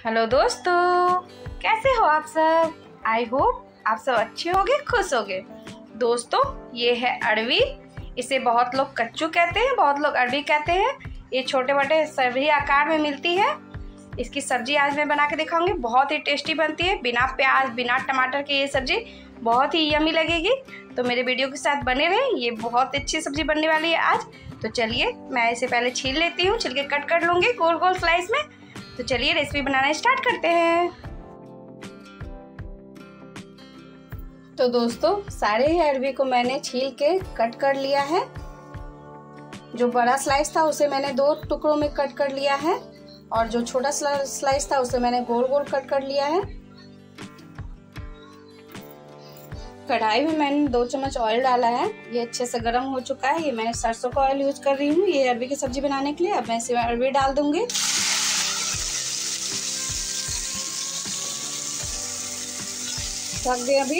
Hello दोस्तों, कैसे हो आप सब। आई होप आप सब अच्छे होंगे, खुश होंगे। दोस्तों, ये है अरवी। इसे बहुत लोग कच्चू कहते हैं, बहुत लोग अरवी कहते हैं। ये छोटे बड़े सभी आकार में मिलती है। इसकी सब्जी आज मैं बना के दिखाऊंगी। बहुत ही टेस्टी बनती है, बिना प्याज बिना टमाटर की ये सब्जी बहुत ही यमी लगेगी। तो मेरे वीडियो के साथ बने रहें, ये बहुत अच्छी सब्जी बनने वाली है आज। तो चलिए, मैं इसे पहले छील लेती हूँ, छिल के कट कर लूँगी गोल गोल स्लाइस में। तो चलिए रेसिपी बनाना स्टार्ट करते हैं। तो दोस्तों, सारे ही अरवी को मैंने छील के कट कर लिया है। जो बड़ा स्लाइस था उसे मैंने 2 टुकड़ों में कट कर लिया है, और जो छोटा स्लाइस था उसे मैंने गोल गोल कट कर लिया है। कढ़ाई में मैंने 2 चम्मच ऑयल डाला है। ये अच्छे से गर्म हो चुका है। ये मैं सरसों का ऑयल यूज कर रही हूँ ये अरवी की सब्जी बनाने के लिए। अब मैं इसमें अरवी डाल दूंगी। रख दे। अभी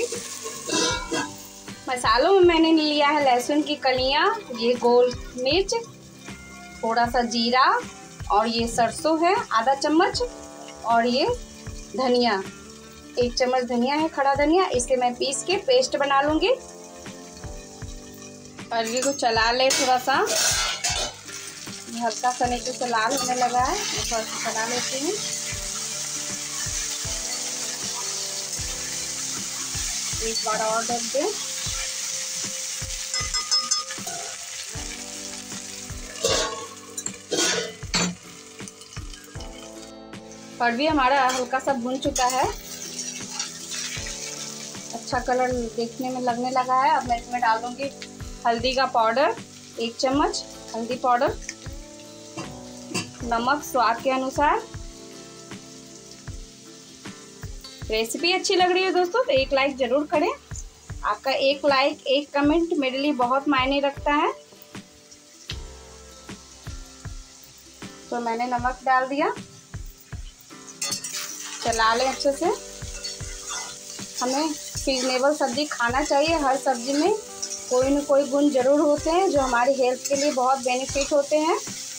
मसालों में मैंने लिया है लहसुन की कलियां, ये गोल मिर्च, थोड़ा सा जीरा, और ये सरसों है आधा चम्मच, और ये धनिया 1 चम्मच धनिया है, खड़ा धनिया। इसे मैं पीस के पेस्ट बना लूंगी। अरवी को चला ले थोड़ा सा, हल्का सा नीचे से लाल होने लगा है, मैं थोड़ा सा चला लेती हूँ। एक बार और ढक दें। अरवी हमारा हल्का सा भुन चुका है, अच्छा कलर देखने में लगने लगा है। अब मैं इसमें डाल दूंगी हल्दी का पाउडर 1 चम्मच हल्दी पाउडर, नमक स्वाद के अनुसार। रेसिपी अच्छी लग रही है दोस्तों तो एक लाइक जरूर करें। आपका एक लाइक, एक कमेंट मेरे लिए बहुत मायने रखता है। तो मैंने नमक डाल दिया, चला लें अच्छे से। हमें सीजनेबल सब्जी खाना चाहिए। हर सब्जी में कोई न कोई गुण जरूर होते हैं जो हमारी हेल्थ के लिए बहुत बेनिफिट होते हैं।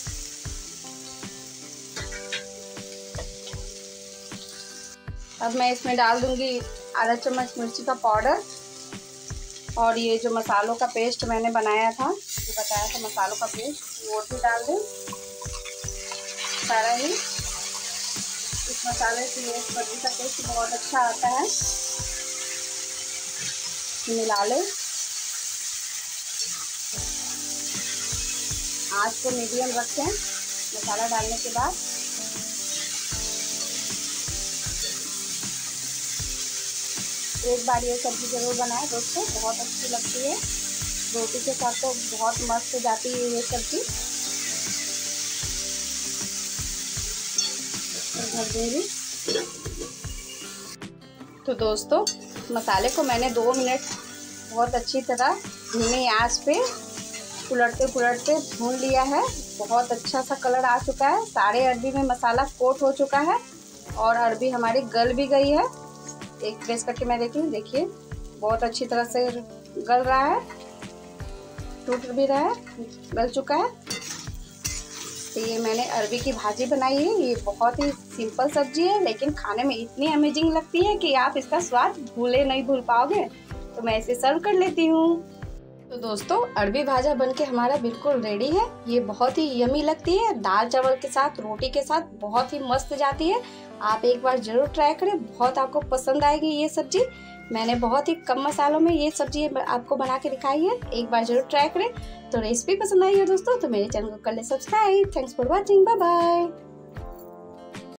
अब मैं इसमें डाल दूंगी आधा चम्मच मिर्ची का पाउडर, और ये जो मसालों का पेस्ट मैंने बनाया था, जो बताया था मसालों का पेस्ट, वो भी डाल दें सारा ही। इस मसाले से ये सब्जी का टेस्ट बहुत अच्छा आता है। मिला ले। आँच को मीडियम रखें मसाला डालने के बाद। एक बार ये सब्जी जरूर बनाएं दोस्तों, बहुत अच्छी लगती है। रोटी के साथ तो बहुत मस्त जाती है ये सब्जी। भर दूंगी। तो दोस्तों, मसाले को मैंने 2 मिनट बहुत अच्छी तरह धीमी आंच पे उलटते पुलटते भून लिया है। बहुत अच्छा सा कलर आ चुका है। सारे अरवी में मसाला कोट हो चुका है, और अरवी हमारी गल भी गई है। एक प्रेस करके मैं देखिए बहुत अच्छी तरह से गल रहा है, टूट भी रहा है, गल चुका है। तो ये मैंने अरवी की भाजी बनाई है। ये बहुत ही सिंपल सब्जी है, लेकिन खाने में इतनी अमेजिंग लगती है कि आप इसका स्वाद नहीं भूल पाओगे। तो मैं इसे सर्व कर लेती हूँ। तो दोस्तों, अरवी भाजा बनके हमारा बिल्कुल रेडी है। ये बहुत ही यमी लगती है, दाल चावल के साथ, रोटी के साथ बहुत ही मस्त जाती है। आप एक बार जरूर ट्राई करें, बहुत आपको पसंद आएगी ये सब्जी। मैंने बहुत ही कम मसालों में ये सब्जी आपको बना के दिखाई है, एक बार जरूर ट्राई करें। तो रेसिपी पसंद आई है दोस्तों तो मेरे चैनल को कर ले subscribe. Thanks for watching, bye bye.